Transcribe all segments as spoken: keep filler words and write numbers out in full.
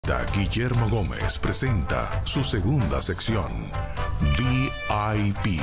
Guillermo Gómez presenta su segunda sección, V I P.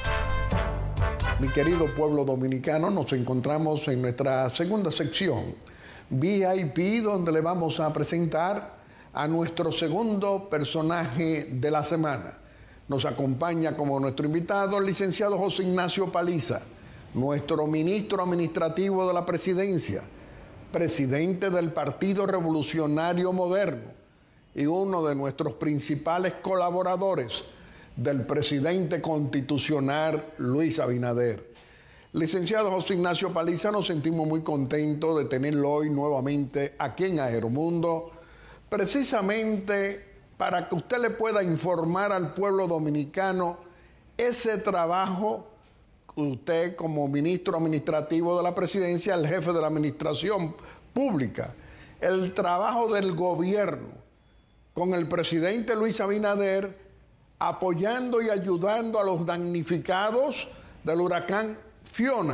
Mi querido pueblo dominicano, nos encontramos en nuestra segunda sección, V I P, donde le vamos a presentar a nuestro segundo personaje de la semana. Nos acompaña como nuestro invitado el licenciado José Ignacio Paliza, nuestro ministro administrativo de la presidencia, presidente del Partido Revolucionario Moderno y uno de nuestros principales colaboradores del presidente constitucional Luis Abinader. Licenciado José Ignacio Paliza, nos sentimos muy contentos de tenerlo hoy nuevamente aquí en Aeromundo, precisamente para que usted le pueda informar al pueblo dominicano ese trabajo que usted como ministro administrativo de la presidencia, el jefe de la administración pública, el trabajo del gobierno con el presidente Luis Abinader apoyando y ayudando a los damnificados del huracán Fiona,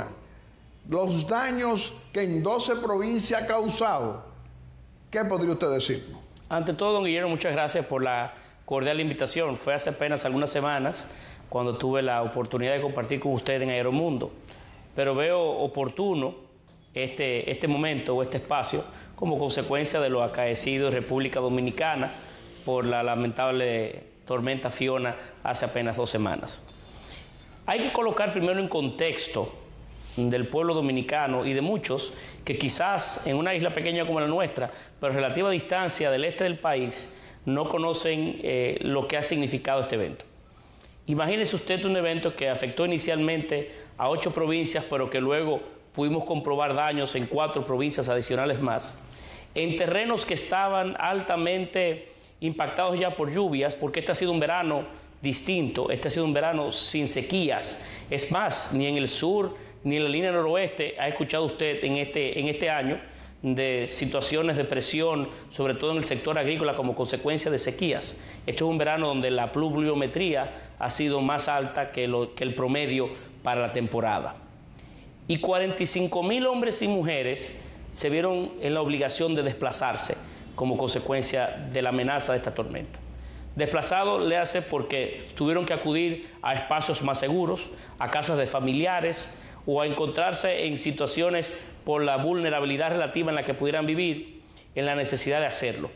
los daños que en doce provincias ha causado. ¿Qué podría usted decirnos? Ante todo, don Guillermo, muchas gracias por la cordial invitación. Fue hace apenas algunas semanas cuando tuve la oportunidad de compartir con usted en Aeromundo, pero veo oportuno este, este momento o este espacio como consecuencia de lo acaecido en República Dominicana por la lamentable tormenta Fiona hace apenas dos semanas. Hay que colocar primero en contexto del pueblo dominicano y de muchos que quizás en una isla pequeña como la nuestra, pero a relativa distancia del este del país, no conocen eh, lo que ha significado este evento. Imagínese usted un evento que afectó inicialmente a ocho provincias, pero que luego pudimos comprobar daños en cuatro provincias adicionales más, en terrenos que estaban altamente impactados ya por lluvias, porque este ha sido un verano distinto, este ha sido un verano sin sequías. Es más, ni en el sur ni en la línea noroeste ha escuchado usted en este, en este año de situaciones de presión, sobre todo en el sector agrícola como consecuencia de sequías. Este es un verano donde la pluviometría ha sido más alta que, lo, que el promedio para la temporada. Y cuarenta y cinco mil hombres y mujeres se vieron en la obligación de desplazarse como consecuencia de la amenaza de esta tormenta. Desplazado le hace porque tuvieron que acudir a espacios más seguros, a casas de familiares o a encontrarse en situaciones por la vulnerabilidad relativa en la que pudieran vivir, en la necesidad de hacerlo.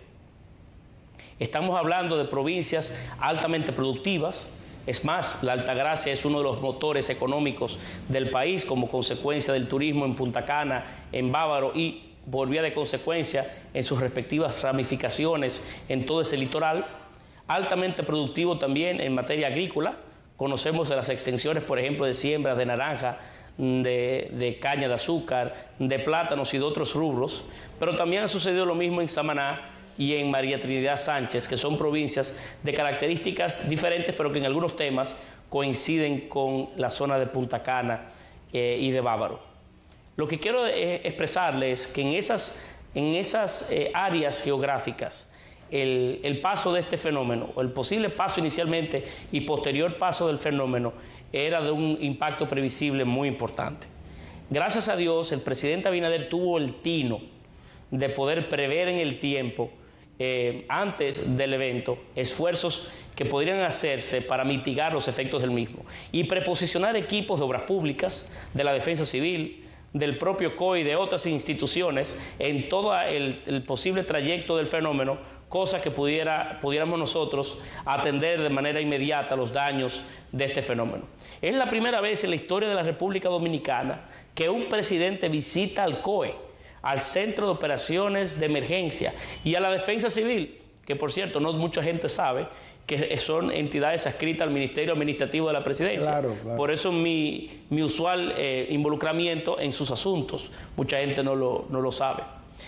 Estamos hablando de provincias altamente productivas. Es más, la Altagracia es uno de los motores económicos del país como consecuencia del turismo en Punta Cana, en Bávaro y por vía de consecuencia en sus respectivas ramificaciones en todo ese litoral. Altamente productivo también en materia agrícola. Conocemos de las extensiones, por ejemplo, de siembras de naranja, de, de caña de azúcar, de plátanos y de otros rubros, pero también ha sucedido lo mismo en Samaná y en María Trinidad Sánchez, que son provincias de características diferentes, pero que en algunos temas coinciden con la zona de Punta Cana eh, y de Bávaro. Lo que quiero eh, expresarles es que en esas, en esas eh, áreas geográficas, el, el paso de este fenómeno, o el posible paso inicialmente y posterior paso del fenómeno, era de un impacto previsible muy importante. Gracias a Dios, el presidente Abinader tuvo el tino de poder prever en el tiempo, eh, antes del evento, esfuerzos que podrían hacerse para mitigar los efectos del mismo y preposicionar equipos de obras públicas, de la defensa civil, del propio C O I y de otras instituciones en todo el, el posible trayecto del fenómeno, cosa que pudiera, pudiéramos nosotros atender de manera inmediata los daños de este fenómeno. Es la primera vez en la historia de la República Dominicana que un presidente visita al C O E, al Centro de Operaciones de Emergencia, y a la Defensa Civil, que por cierto no mucha gente sabe que son entidades adscritas al Ministerio Administrativo de la Presidencia. Claro, claro. Por eso mi, mi usual eh, involucramiento en sus asuntos. Mucha gente no lo, no lo sabe.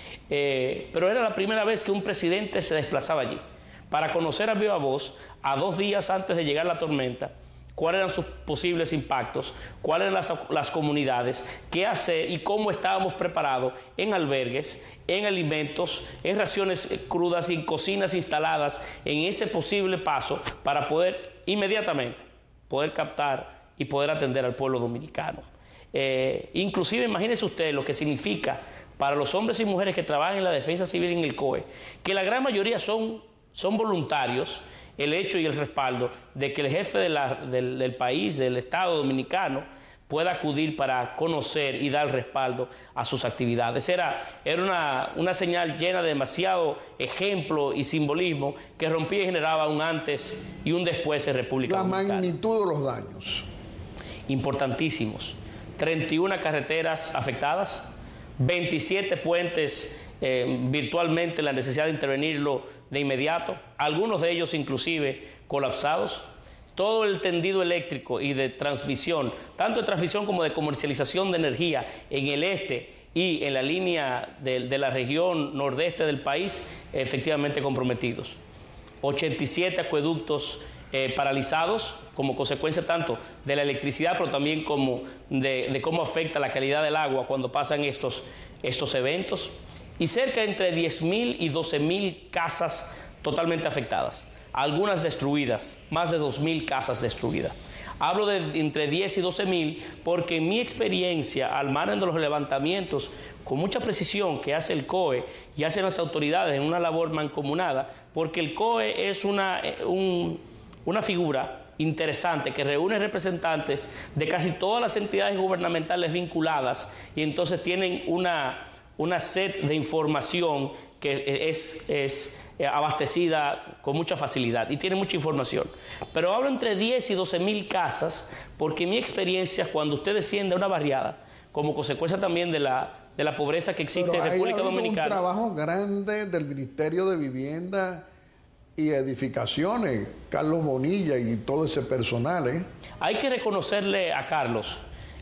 Eh, pero era la primera vez que un presidente se desplazaba allí para conocer a viva voz, a dos días antes de llegar la tormenta, cuáles eran sus posibles impactos, cuáles eran las, las comunidades, qué hacer y cómo estábamos preparados en albergues, en alimentos, en raciones crudas y cocinas instaladas en ese posible paso para poder inmediatamente poder captar y poder atender al pueblo dominicano. Eh, inclusive imagínese usted lo que significa para los hombres y mujeres que trabajan en la defensa civil en el C O E, que la gran mayoría son, son voluntarios, el hecho y el respaldo de que el jefe de la, del, del país, del Estado dominicano, pueda acudir para conocer y dar respaldo a sus actividades. Era, era una, una señal llena de demasiado ejemplo y simbolismo que rompía y generaba un antes y un después en República Dominicana. La magnitud de los daños. Importantísimos. treinta y una carreteras afectadas, veintisiete puentes eh, virtualmente, la necesidad de intervenirlo de inmediato, algunos de ellos inclusive colapsados. Todo el tendido eléctrico y de transmisión, tanto de transmisión como de comercialización de energía en el este y en la línea de, de la región nordeste del país, efectivamente comprometidos. ochenta y siete acueductos eh, paralizados como consecuencia tanto de la electricidad, pero también como de, de cómo afecta la calidad del agua cuando pasan estos, estos eventos. Y cerca de entre diez mil y doce mil casas totalmente afectadas. Algunas destruidas, más de dos mil casas destruidas. Hablo de entre diez y doce mil porque en mi experiencia, al margen de los levantamientos con mucha precisión que hace el C O E y hacen las autoridades en una labor mancomunada, porque el C O E es una, un, una figura interesante que reúne representantes de casi todas las entidades gubernamentales vinculadas y entonces tienen una, una set de información que es... es abastecida con mucha facilidad y tiene mucha información. Pero hablo entre diez y doce mil casas porque en mi experiencia, cuando usted desciende a una barriada, como consecuencia también de la, de la pobreza que existe Pero en República hay Dominicana. Un trabajo grande del Ministerio de Vivienda y Edificaciones, Carlos Bonilla y todo ese personal. ¿eh? Hay que reconocerle a Carlos,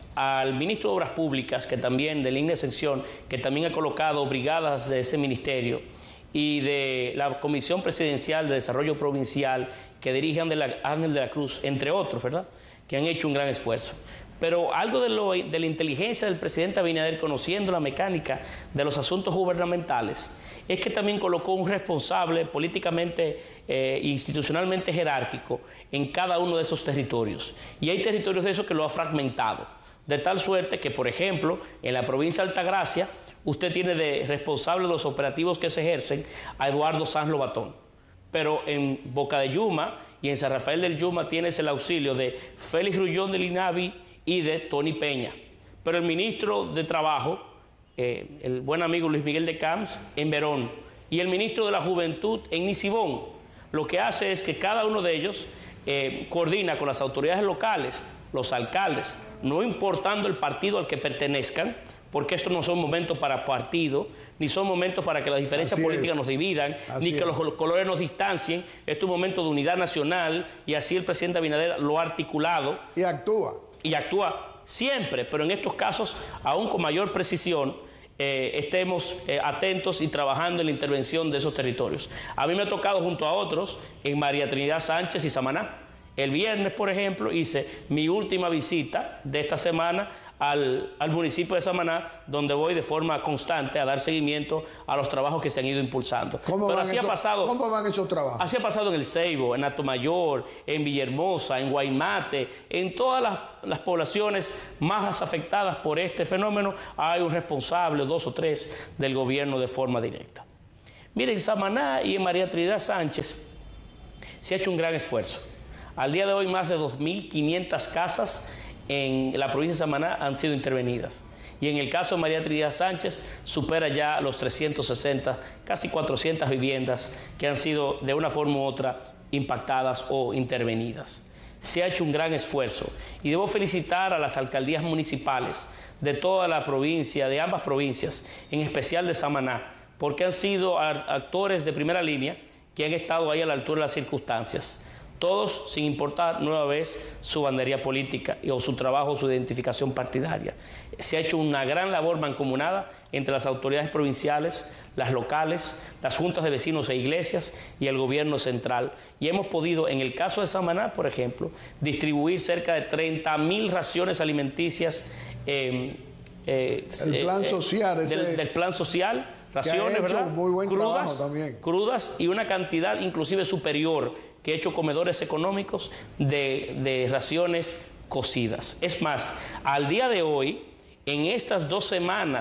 al ministro de Obras Públicas, que también, de línea de sección, que también ha colocado brigadas de ese ministerio, y de la Comisión Presidencial de Desarrollo Provincial que dirige Ángel de la Cruz, entre otros, ¿verdad?, que han hecho un gran esfuerzo. Pero algo de, lo, de la inteligencia del presidente Abinader, conociendo la mecánica de los asuntos gubernamentales, es que también colocó un responsable políticamente e eh, institucionalmente jerárquico en cada uno de esos territorios. Y hay territorios de esos que lo ha fragmentado. De tal suerte que, por ejemplo, en la provincia de Altagracia, usted tiene de responsable de los operativos que se ejercen a Eduardo Sanz Lobatón. Pero en Boca de Yuma y en San Rafael del Yuma tienes el auxilio de Félix Rullón del INAVI y de Tony Peña. Pero el ministro de Trabajo, eh, el buen amigo Luis Miguel de Camps, en Verón. Y el ministro de la Juventud en Nisibón. Lo que hace es que cada uno de ellos eh, coordina con las autoridades locales, los alcaldes, no importando el partido al que pertenezcan, porque estos no son momentos para partido, ni son momentos para que las diferencias así políticas es. nos dividan, así ni que es. los colores nos distancien. Este es un momento de unidad nacional y así el presidente Abinader lo ha articulado. Y actúa. Y actúa siempre, pero en estos casos aún con mayor precisión, eh, estemos eh, atentos y trabajando en la intervención de esos territorios. A mí me ha tocado junto a otros en María Trinidad Sánchez y Samaná. El viernes, por ejemplo, hice mi última visita de esta semana al, al municipio de Samaná, donde voy de forma constante a dar seguimiento a los trabajos que se han ido impulsando. ¿Cómo, Pero van, así esos, ha pasado, ¿cómo van esos trabajos? Así ha pasado en El Ceibo, en Atomayor, en Villahermosa, en Guaymate, en todas las, las poblaciones más afectadas por este fenómeno, hay un responsable, dos o tres, del gobierno de forma directa. Miren, en Samaná y en María Trinidad Sánchez se ha hecho un gran esfuerzo. Al día de hoy, más de dos mil quinientas casas en la provincia de Samaná han sido intervenidas. Y en el caso de María Trinidad Sánchez, supera ya los trescientos sesenta, casi cuatrocientas viviendas que han sido de una forma u otra impactadas o intervenidas. Se ha hecho un gran esfuerzo y debo felicitar a las alcaldías municipales de toda la provincia, de ambas provincias, en especial de Samaná, porque han sido actores de primera línea que han estado ahí a la altura de las circunstancias. Todos sin importar nueva vez su bandería política o su trabajo o su identificación partidaria. Se ha hecho una gran labor mancomunada entre las autoridades provinciales, las locales, las juntas de vecinos e iglesias y el gobierno central. Y hemos podido, en el caso de Samaná, por ejemplo, distribuir cerca de treinta mil raciones alimenticias eh, eh, el plan eh, social, del, ese... del plan social. Raciones, ¿verdad? Muy buen crudas, también. crudas y una cantidad inclusive superior que he hecho comedores económicos de, de raciones cocidas. Es más, al día de hoy, en estas dos semanas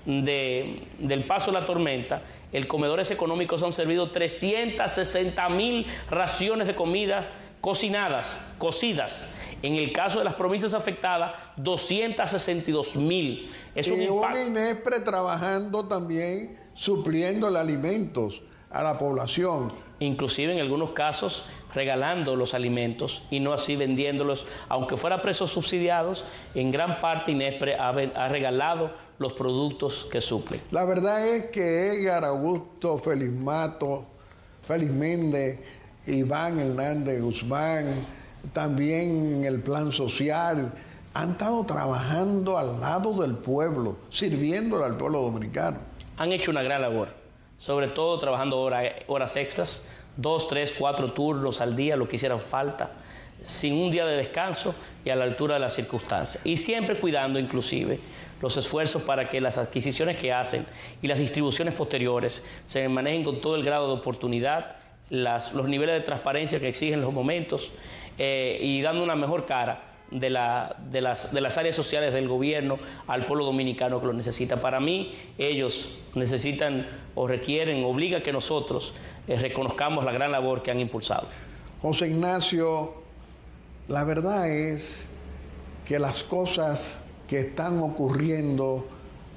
de, del paso de la tormenta, el comedores económicos han servido trescientas sesenta mil raciones de comida cocinadas, cocidas. En el caso de las provincias afectadas, doscientas sesenta y dos mil. Es un y impacto. una INESPRE trabajando también, supliendo alimentos a la población. Inclusive en algunos casos regalando los alimentos y no así vendiéndolos, aunque fuera presos subsidiados, en gran parte INESPRE ha, ha regalado los productos que suplen. La verdad es que Edgar Augusto Félix Mato, Félix Méndez, Iván Hernández Guzmán, también en el plan social, han estado trabajando al lado del pueblo, sirviéndole al pueblo dominicano. Han hecho una gran labor, sobre todo trabajando hora, horas extras, dos, tres, cuatro turnos al día, lo que hicieran falta, sin un día de descanso y a la altura de las circunstancias. Y siempre cuidando inclusive los esfuerzos para que las adquisiciones que hacen y las distribuciones posteriores se manejen con todo el grado de oportunidad, las, los niveles de transparencia que exigen los momentos eh, y dando una mejor cara de, la, de, las, de las áreas sociales del gobierno al pueblo dominicano que lo necesita. Para mí, ellos necesitan o requieren, obliga que nosotros eh, reconozcamos la gran labor que han impulsado. José Ignacio, la verdad es que las cosas que están ocurriendo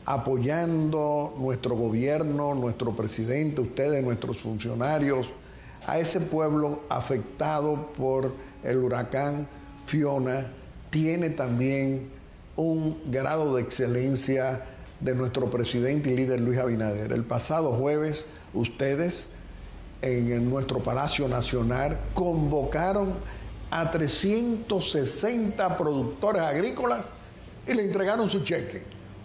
apoyando nuestro gobierno, nuestro presidente, ustedes, nuestros funcionarios, a ese pueblo afectado por el huracán Fiona, tiene también un grado de excelencia de nuestro presidente y líder Luis Abinader. El pasado jueves, ustedes en nuestro Palacio Nacional convocaron a trescientos sesenta productores agrícolas y le entregaron su cheque.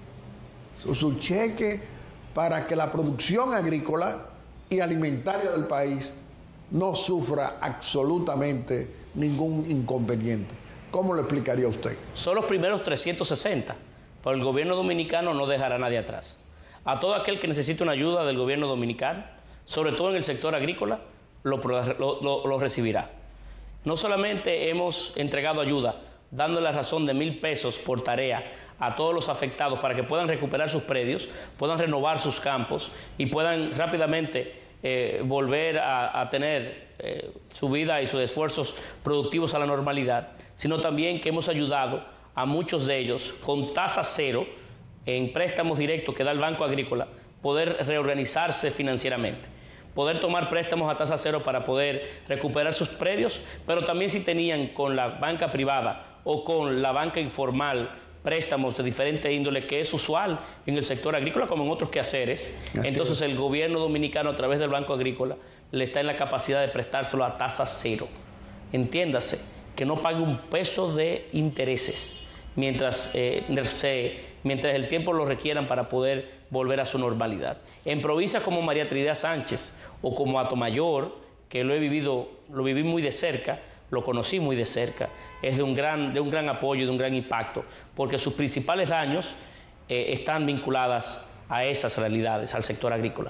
Su, su cheque para que la producción agrícola y alimentaria del país no sufra absolutamente ningún inconveniente. ¿Cómo lo explicaría usted? Son los primeros trescientos sesenta, pero el gobierno dominicano no dejará a nadie atrás. A todo aquel que necesite una ayuda del gobierno dominicano, sobre todo en el sector agrícola, lo, lo, lo, lo recibirá. No solamente hemos entregado ayuda, dando la razón de mil pesos por tarea a todos los afectados para que puedan recuperar sus predios, puedan renovar sus campos y puedan rápidamente eh, volver a, a tener eh, su vida y sus esfuerzos productivos a la normalidad, sino también que hemos ayudado a muchos de ellos con tasa cero en préstamos directos que da el Banco Agrícola, poder reorganizarse financieramente, poder tomar préstamos a tasa cero para poder recuperar sus predios, pero también si tenían con la banca privada o con la banca informal préstamos de diferente índole, que es usual en el sector agrícola como en otros quehaceres. Así Entonces es. El gobierno dominicano a través del Banco Agrícola le está en la capacidad de prestárselo a tasa cero. Entiéndase, que no pague un peso de intereses mientras, eh, se, mientras el tiempo lo requieran para poder volver a su normalidad. En provincias como María Trinidad Sánchez o como Atomayor, que lo he vivido, lo viví muy de cerca, lo conocí muy de cerca, es de un gran, de un gran apoyo, de un gran impacto, porque sus principales daños eh, están vinculadas a esas realidades, al sector agrícola.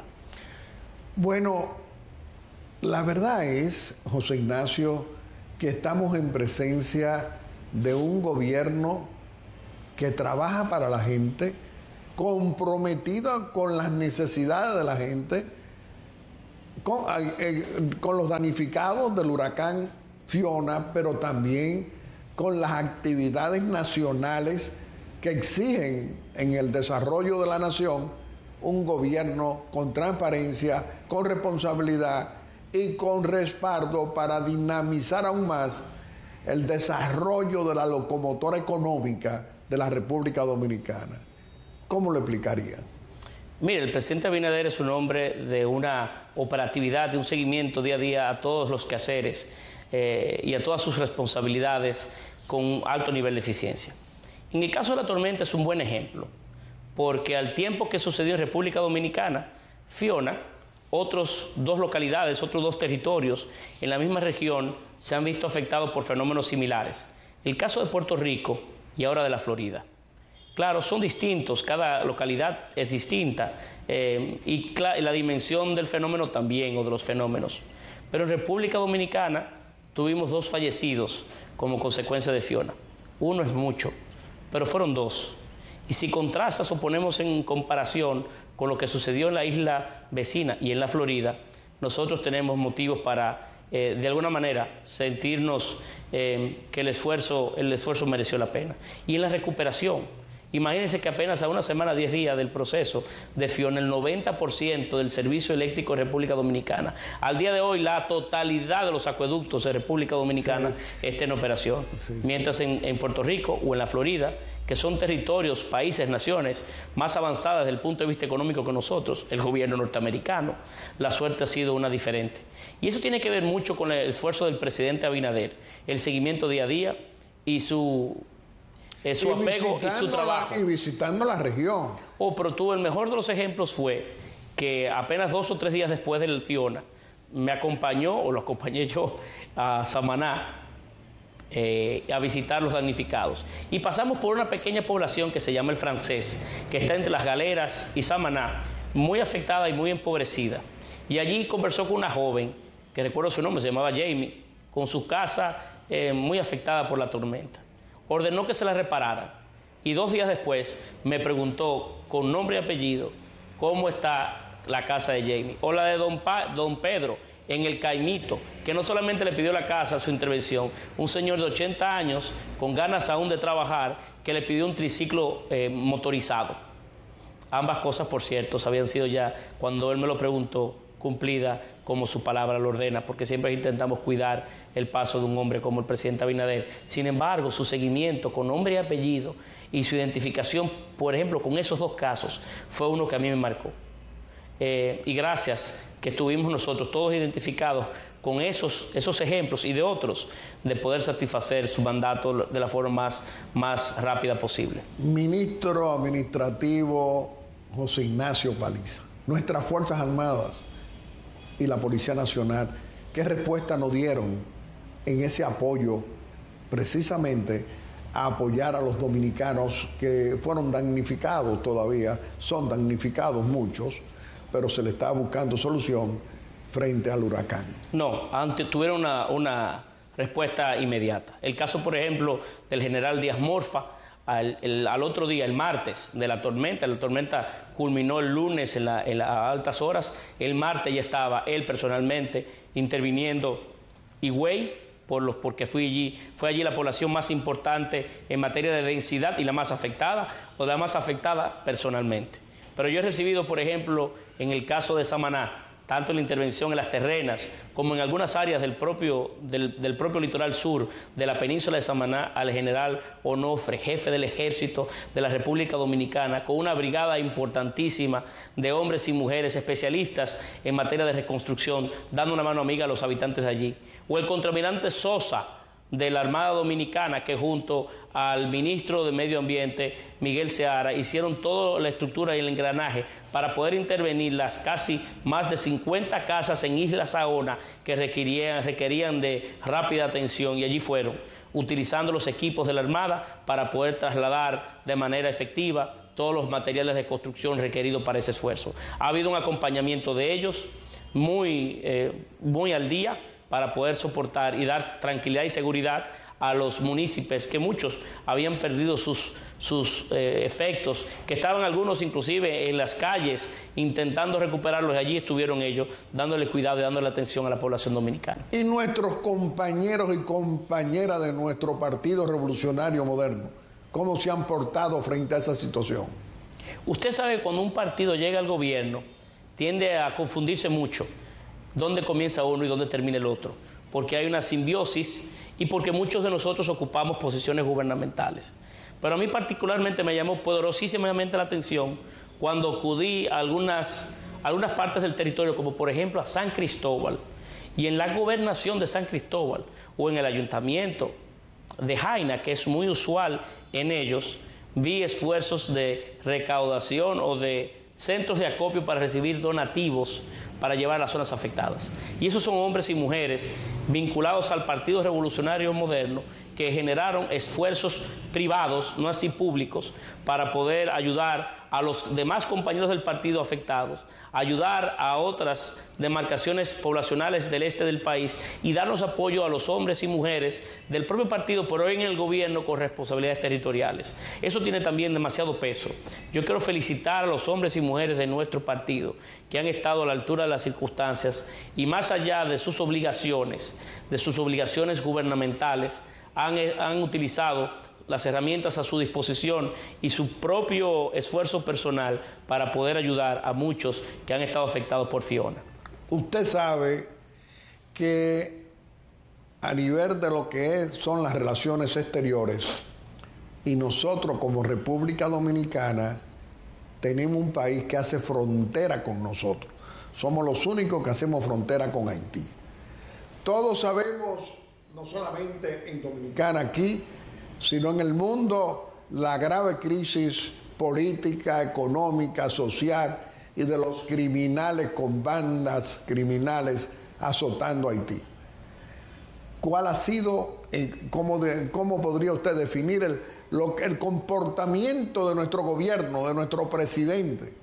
Bueno, la verdad es, José Ignacio, que estamos en presencia de un gobierno que trabaja para la gente, comprometido con las necesidades de la gente, con, eh, con los damnificados del huracán Fiona, pero también con las actividades nacionales que exigen en el desarrollo de la nación un gobierno con transparencia, con responsabilidad y con respaldo para dinamizar aún más el desarrollo de la locomotora económica de la República Dominicana. ¿Cómo lo explicaría? Mire, el presidente Abinader es un hombre de una operatividad, de un seguimiento día a día a todos los quehaceres eh, y a todas sus responsabilidades con un alto nivel de eficiencia. En el caso de la tormenta es un buen ejemplo, porque al tiempo que sucedió en República Dominicana, Fiona, otros dos localidades, otros dos territorios en la misma región se han visto afectados por fenómenos similares. El caso de Puerto Rico y ahora de la Florida. Claro, son distintos, cada localidad es distinta eh, y la dimensión del fenómeno también, o de los fenómenos. Pero en República Dominicana tuvimos dos fallecidos como consecuencia de Fiona. Uno es mucho, pero fueron dos. Y si contrastas o ponemos en comparación con lo que sucedió en la isla vecina y en la Florida, nosotros tenemos motivos para, eh, de alguna manera, sentirnos eh, que el esfuerzo, el esfuerzo mereció la pena. Y en la recuperación, imagínense que apenas a una semana, diez días del proceso de Fiona, el noventa por ciento del servicio eléctrico de República Dominicana. Al día de hoy, la totalidad de los acueductos de República Dominicana sí. está en operación. Sí, sí. Mientras en, en Puerto Rico o en la Florida, que son territorios, países, naciones más avanzadas desde el punto de vista económico que nosotros, el gobierno norteamericano, la suerte ha sido una diferente. Y eso tiene que ver mucho con el esfuerzo del presidente Abinader, el seguimiento día a día y su... Es su y apego y su trabajo. La, y visitando la región. Oh, pero tú, el mejor de los ejemplos fue que apenas dos o tres días después del Fiona, me acompañó, o lo acompañé yo, a Samaná, eh, a visitar los damnificados. Y pasamos por una pequeña población que se llama El Francés, que está entre Las Galeras y Samaná, muy afectada y muy empobrecida. Y allí conversó con una joven, que recuerdo su nombre, se llamaba Jamie, con su casa eh, muy afectada por la tormenta. Ordenó que se la repararan y dos días después me preguntó con nombre y apellido cómo está la casa de Jamie o la de don, pa don Pedro en el Caimito, que no solamente le pidió la casa, su intervención, un señor de ochenta años con ganas aún de trabajar que le pidió un triciclo eh, motorizado. Ambas cosas, por cierto, habían sido ya, cuando él me lo preguntó, cumplida como su palabra lo ordena, porque siempre intentamos cuidar el paso de un hombre como el presidente Abinader. Sin embargo, su seguimiento con nombre y apellido y su identificación, por ejemplo, con esos dos casos, fue uno que a mí me marcó. Eh, y gracias que estuvimos nosotros todos identificados con esos, esos ejemplos y de otros, de poder satisfacer su mandato de la forma más, más rápida posible. Ministro Administrativo José Ignacio Paliza, nuestras Fuerzas Armadas y la Policía Nacional, ¿qué respuesta nos dieron en ese apoyo precisamente a apoyar a los dominicanos que fueron damnificados todavía? Son damnificados muchos, pero se le está buscando solución frente al huracán. No, antes tuvieron una, una respuesta inmediata. El caso, por ejemplo, del general Díaz Morfa, Al, el, al otro día, el martes, de la tormenta. La tormenta culminó el lunes en, la, en las altas horas. El martes ya estaba él personalmente interviniendo Higüey, por los, porque fui allí, fue allí la población más importante en materia de densidad y la más afectada, o la más afectada personalmente. Pero yo he recibido, por ejemplo, en el caso de Samaná, tanto en la intervención en las terrenas como en algunas áreas del propio, del, del propio litoral sur de la península de Samaná, al general Onofre, jefe del ejército de la República Dominicana, con una brigada importantísima de hombres y mujeres especialistas en materia de reconstrucción, dando una mano amiga a los habitantes de allí. O el contraalmirante Sosa, de la Armada Dominicana, que junto al ministro de Medio Ambiente, Miguel Seara, hicieron toda la estructura y el engranaje para poder intervenir las casi más de cincuenta casas en Isla Saona que requerían, requerían de rápida atención, y allí fueron, utilizando los equipos de la Armada para poder trasladar de manera efectiva todos los materiales de construcción requeridos para ese esfuerzo. Ha habido un acompañamiento de ellos muy, eh, muy al día, para poder soportar y dar tranquilidad y seguridad a los municipios, que muchos habían perdido sus, sus eh, efectos, que estaban algunos inclusive en las calles intentando recuperarlos, y allí estuvieron ellos dándole cuidado y dándole atención a la población dominicana. Y nuestros compañeros y compañeras de nuestro Partido Revolucionario Moderno, ¿cómo se han portado frente a esa situación? Usted sabe que cuando un partido llega al gobierno, tiende a confundirse mucho dónde comienza uno y dónde termina el otro, porque hay una simbiosis y porque muchos de nosotros ocupamos posiciones gubernamentales. Pero a mí particularmente me llamó poderosísimamente la atención cuando acudí a algunas, algunas partes del territorio, como por ejemplo a San Cristóbal, y en la gobernación de San Cristóbal, o en el ayuntamiento de Jaina, que es muy usual en ellos, vi esfuerzos de recaudación o de centros de acopio para recibir donativos para llevar a las zonas afectadas. Y esos son hombres y mujeres vinculados al Partido Revolucionario Moderno, que generaron esfuerzos privados, no así públicos, para poder ayudar a los demás compañeros del partido afectados, ayudar a otras demarcaciones poblacionales del este del país y darnos apoyo a los hombres y mujeres del propio partido, pero hoy en el gobierno con responsabilidades territoriales. Eso tiene también demasiado peso. Yo quiero felicitar a los hombres y mujeres de nuestro partido que han estado a la altura de las circunstancias y más allá de sus obligaciones, de sus obligaciones gubernamentales, han, han utilizado las herramientas a su disposición y su propio esfuerzo personal para poder ayudar a muchos que han estado afectados por Fiona. Usted sabe que a nivel de lo que es, son las relaciones exteriores, y nosotros como República Dominicana tenemos un país que hace frontera con nosotros. Somos los únicos que hacemos frontera con Haití. Todos sabemos, no solamente en Dominicana aquí, sino en el mundo, la grave crisis política, económica, social y de los criminales con bandas criminales azotando a Haití. ¿Cuál ha sido, eh, cómo, de, cómo podría usted definir el, lo, el comportamiento de nuestro gobierno, de nuestro presidente,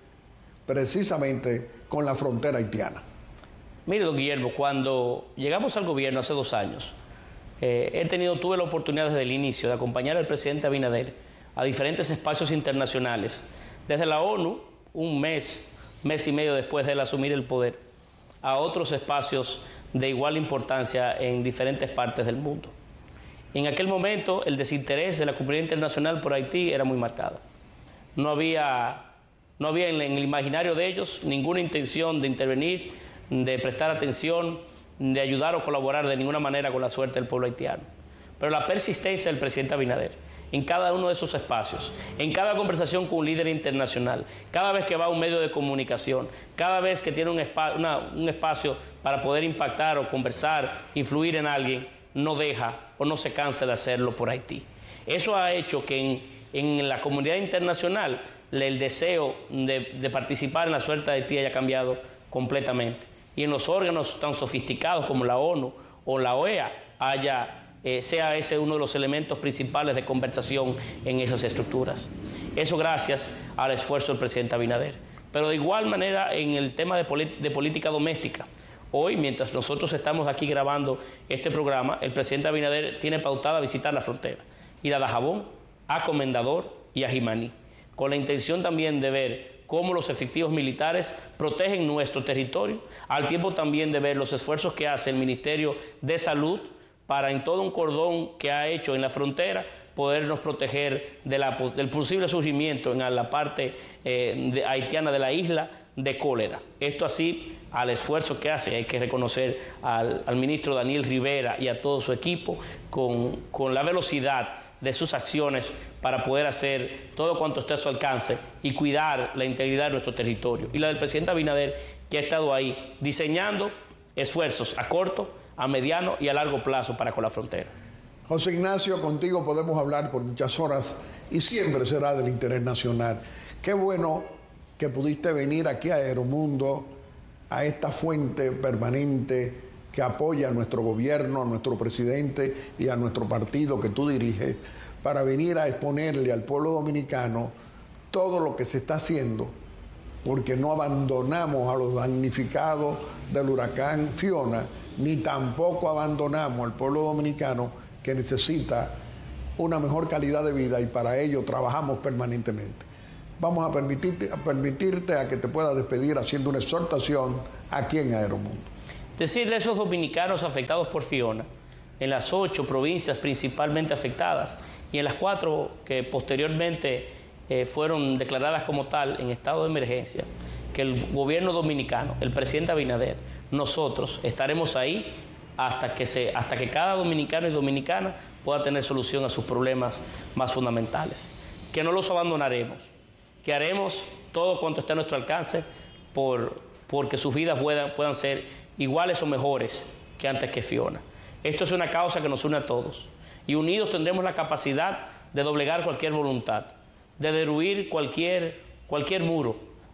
precisamente con la frontera haitiana? Mire, don Guillermo, cuando llegamos al gobierno hace dos años, Eh, he tenido, tuve la oportunidad desde el inicio de acompañar al presidente Abinader a diferentes espacios internacionales, desde la ONU, un mes, mes y medio después de él asumir el poder, a otros espacios de igual importancia en diferentes partes del mundo. En aquel momento el desinterés de la comunidad internacional por Haití era muy marcado. No había, no había en el imaginario de ellos ninguna intención de intervenir, de prestar atención, de ayudar o colaborar de ninguna manera con la suerte del pueblo haitiano. Pero la persistencia del presidente Abinader en cada uno de esos espacios, en cada conversación con un líder internacional, cada vez que va a un medio de comunicación, cada vez que tiene un, espa una, un espacio para poder impactar o conversar, influir en alguien, no deja o no se cansa de hacerlo por Haití. Eso ha hecho que en, en la comunidad internacional el deseo de, de participar en la suerte de Haití haya cambiado completamente. Y en los órganos tan sofisticados como la ONU o la O E A haya, eh, sea ese uno de los elementos principales de conversación en esas estructuras. Eso gracias al esfuerzo del presidente Abinader. Pero de igual manera en el tema de, de política doméstica. Hoy, mientras nosotros estamos aquí grabando este programa, el presidente Abinader tiene pautada visitar la frontera, ir a Dajabón, a Comendador y a Jimaní, con la intención también de ver cómo los efectivos militares protegen nuestro territorio, al tiempo también de ver los esfuerzos que hace el Ministerio de Salud para en todo un cordón que ha hecho en la frontera podernos proteger de la, del posible surgimiento en la parte eh, de, haitiana de la isla de cólera. Esto así al esfuerzo que hace, hay que reconocer al, al ministro Daniel Rivera y a todo su equipo con, con la velocidad de sus acciones para poder hacer todo cuanto esté a su alcance y cuidar la integridad de nuestro territorio. Y la del presidente Abinader, que ha estado ahí diseñando esfuerzos a corto, a mediano y a largo plazo para con la frontera. José Ignacio, contigo podemos hablar por muchas horas y siempre será del interés nacional. Qué bueno que pudiste venir aquí a Aeromundo, a esta fuente permanente que apoya a nuestro gobierno, a nuestro presidente y a nuestro partido que tú diriges, para venir a exponerle al pueblo dominicano todo lo que se está haciendo, porque no abandonamos a los damnificados del huracán Fiona, ni tampoco abandonamos al pueblo dominicano que necesita una mejor calidad de vida, y para ello trabajamos permanentemente. Vamos a permitirte a, permitirte a que te puedas despedir haciendo una exhortación aquí en Aeromundo. Decirle a esos dominicanos afectados por Fiona, en las ocho provincias principalmente afectadas y en las cuatro que posteriormente eh, fueron declaradas como tal en estado de emergencia, que el gobierno dominicano, el presidente Abinader, nosotros estaremos ahí hasta que, se, hasta que cada dominicano y dominicana pueda tener solución a sus problemas más fundamentales. Que no los abandonaremos, que haremos todo cuanto esté a nuestro alcance por, porque sus vidas puedan, puedan ser iguales o mejores que antes que Fiona. Esto es una causa que nos une a todos y unidos tendremos la capacidad de doblegar cualquier voluntad, de derruir cualquier, cualquier muro,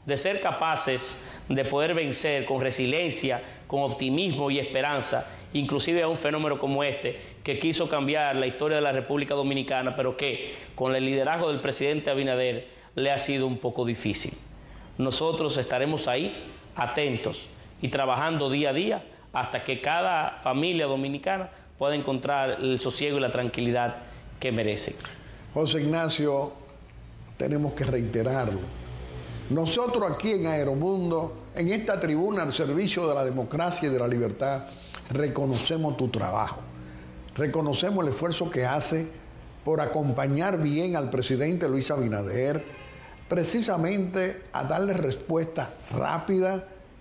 de ser capaces de poder vencer con resiliencia, con optimismo y esperanza, inclusive a un fenómeno como este, que quiso cambiar la historia de la República Dominicana, pero que con el liderazgo del presidente Abinader le ha sido un poco difícil. Nosotros estaremos ahí, atentos y trabajando día a día hasta que cada familia dominicana pueda encontrar el sosiego y la tranquilidad que merece. José Ignacio, tenemos que reiterarlo. Nosotros aquí en Aeromundo, en esta tribuna al servicio de la democracia y de la libertad, reconocemos tu trabajo. Reconocemos el esfuerzo que hace por acompañar bien al presidente Luis Abinader, precisamente a darle respuesta rápida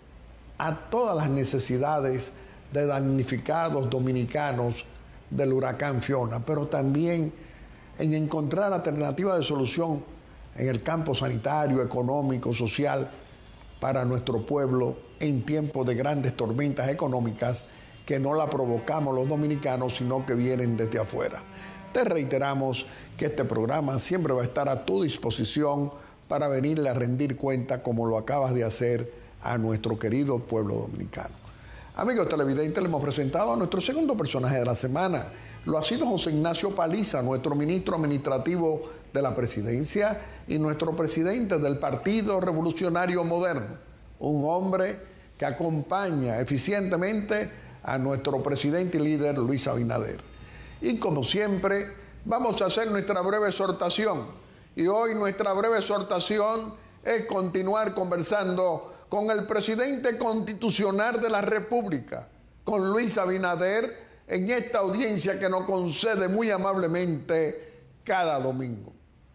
a todas las necesidades de damnificados dominicanos del huracán Fiona, pero también en encontrar alternativas de solución en el campo sanitario, económico, social, para nuestro pueblo en tiempos de grandes tormentas económicas que no la provocamos los dominicanos, sino que vienen desde afuera. Te reiteramos que este programa siempre va a estar a tu disposición para venirle a rendir cuenta, como lo acabas de hacer a nuestro querido pueblo dominicano. Amigos televidentes, le hemos presentado a nuestro segundo personaje de la semana. Lo ha sido José Ignacio Paliza, nuestro ministro administrativo de la presidencia y nuestro presidente del Partido Revolucionario Moderno. Un hombre que acompaña eficientemente a nuestro presidente y líder Luis Abinader. Y como siempre, vamos a hacer nuestra breve exhortación. Y hoy nuestra breve exhortación es continuar conversando con el presidente constitucional de la República, con Luis Abinader, en esta audiencia que nos concede muy amablemente cada domingo.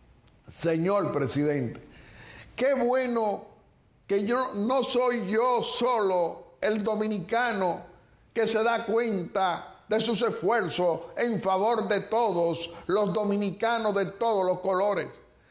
Señor presidente, qué bueno que yo no soy yo solo el dominicano que se da cuenta de sus esfuerzos en favor de todos los dominicanos de todos los colores,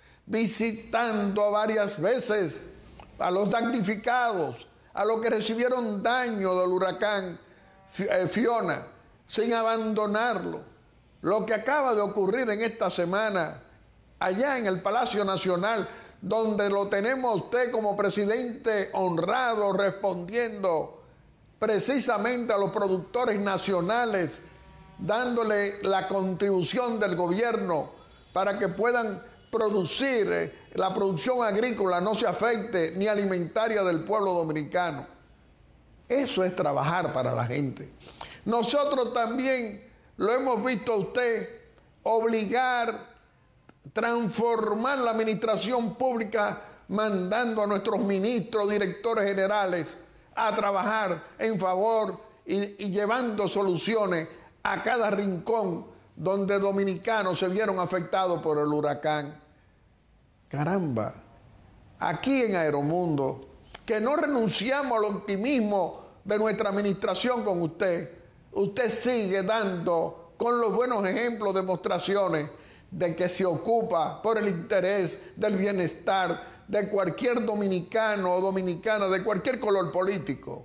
visitando varias veces a los damnificados, a los que recibieron daño del huracán Fiona, sin abandonarlo. Lo que acaba de ocurrir en esta semana, allá en el Palacio Nacional, donde lo tenemos a usted como presidente honrado, respondiendo precisamente a los productores nacionales, dándole la contribución del gobierno para que puedan producir, eh, la producción agrícola no se afecte ni alimentaria del pueblo dominicano. Eso es trabajar para la gente. Nosotros también lo hemos visto a usted obligar, transformar la administración pública, mandando a nuestros ministros, directores generales a trabajar en favor y, y llevando soluciones a cada rincón donde dominicanos se vieron afectados por el huracán. Caramba, aquí en Aeromundo, que no renunciamos al optimismo de nuestra administración con usted, usted sigue dando con los buenos ejemplos, demostraciones de que se ocupa por el interés del bienestar de cualquier dominicano o dominicana de cualquier color político.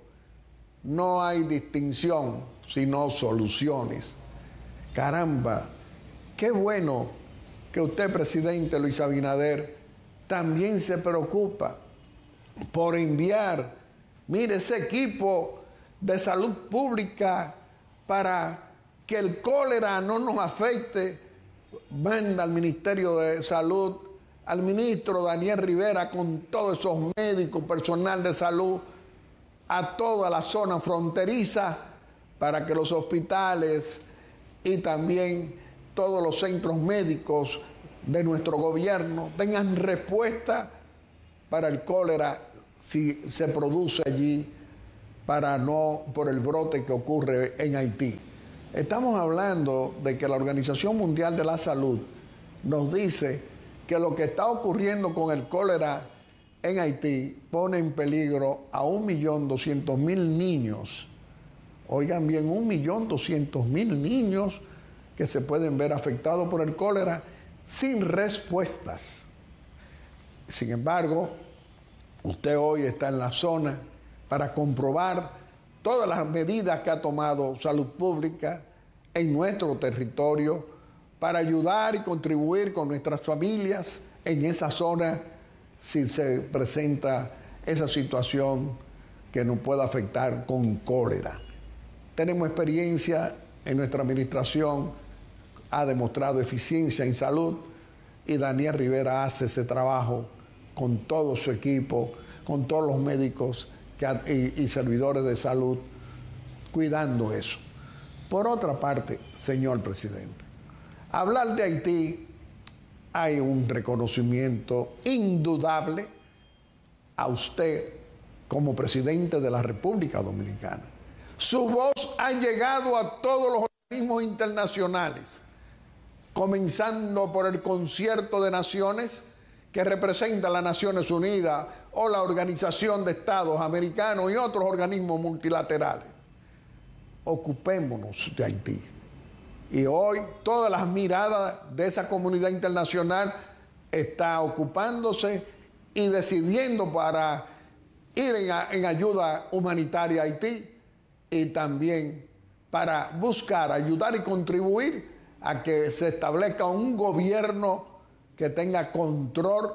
No hay distinción, sino soluciones. Caramba, qué bueno que usted, presidente Luis Abinader, también se preocupa por enviar, mire, ese equipo de salud pública para que el cólera no nos afecte. Manda al Ministerio de Salud, al ministro Daniel Rivera, con todos esos médicos, personal de salud, a toda la zona fronteriza, para que los hospitales y también todos los centros médicos de nuestro gobierno tengan respuesta para el cólera si se produce allí, para no por el brote que ocurre en Haití. Estamos hablando de que la Organización Mundial de la Salud nos dice que lo que está ocurriendo con el cólera en Haití pone en peligro a un millón doscientos mil niños. Oigan bien, un millón doscientos mil niños que se pueden ver afectados por el cólera sin respuestas. Sin embargo, usted hoy está en la zona para comprobar todas las medidas que ha tomado Salud Pública en nuestro territorio para ayudar y contribuir con nuestras familias en esa zona si se presenta esa situación que nos pueda afectar con cólera. Tenemos experiencia en nuestra administración, ha demostrado eficiencia en salud y Daniel Rivera hace ese trabajo con todo su equipo, con todos los médicos que, y, y servidores de salud, cuidando eso. Por otra parte, señor presidente, hablar de Haití, hay un reconocimiento indudable a usted como presidente de la República Dominicana. Su voz ha llegado a todos los organismos internacionales, comenzando por el Concierto de Naciones, que representa a las Naciones Unidas o la Organización de Estados Americanos y otros organismos multilaterales. Ocupémonos de Haití. Y hoy todas las miradas de esa comunidad internacional está ocupándose y decidiendo para ir en, en ayuda humanitaria a Haití y también para buscar, ayudar y contribuir a que se establezca un gobierno que tenga control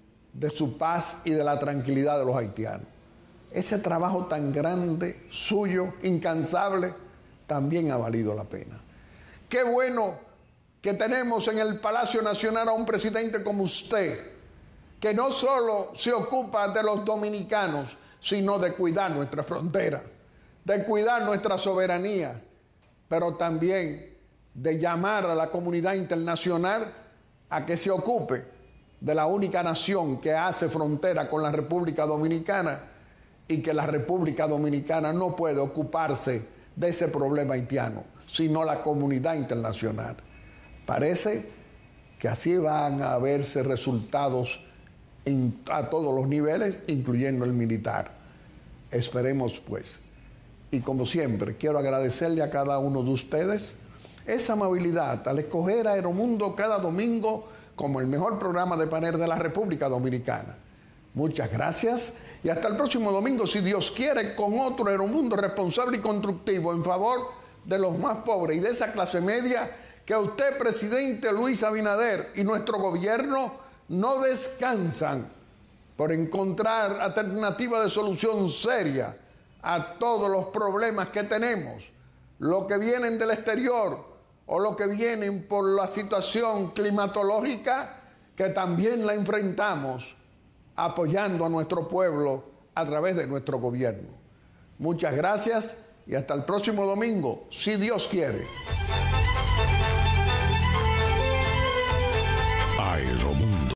de su paz y de la tranquilidad de los haitianos. Ese trabajo tan grande, suyo, incansable, también ha valido la pena. Qué bueno que tenemos en el Palacio Nacional a un presidente como usted, que no solo se ocupa de los dominicanos, sino de cuidar nuestra frontera, de cuidar nuestra soberanía, pero también de llamar a la comunidad internacional a que se ocupe de la única nación que hace frontera con la República Dominicana y que la República Dominicana no puede ocuparse de ese problema haitiano, sino la comunidad internacional. Parece que así van a verse resultados en, a todos los niveles, incluyendo el militar. Esperemos pues. Y como siempre, quiero agradecerle a cada uno de ustedes esa amabilidad al escoger a Aeromundo cada domingo como el mejor programa de panel de la República Dominicana. Muchas gracias y hasta el próximo domingo, si Dios quiere, con otro Aeromundo responsable y constructivo en favor de los más pobres y de esa clase media que usted, presidente Luis Abinader, y nuestro gobierno no descansan por encontrar alternativas de solución seria a todos los problemas que tenemos, lo que vienen del exterior o lo que vienen por la situación climatológica, que también la enfrentamos apoyando a nuestro pueblo a través de nuestro gobierno. Muchas gracias y hasta el próximo domingo, si Dios quiere. Aeromundo.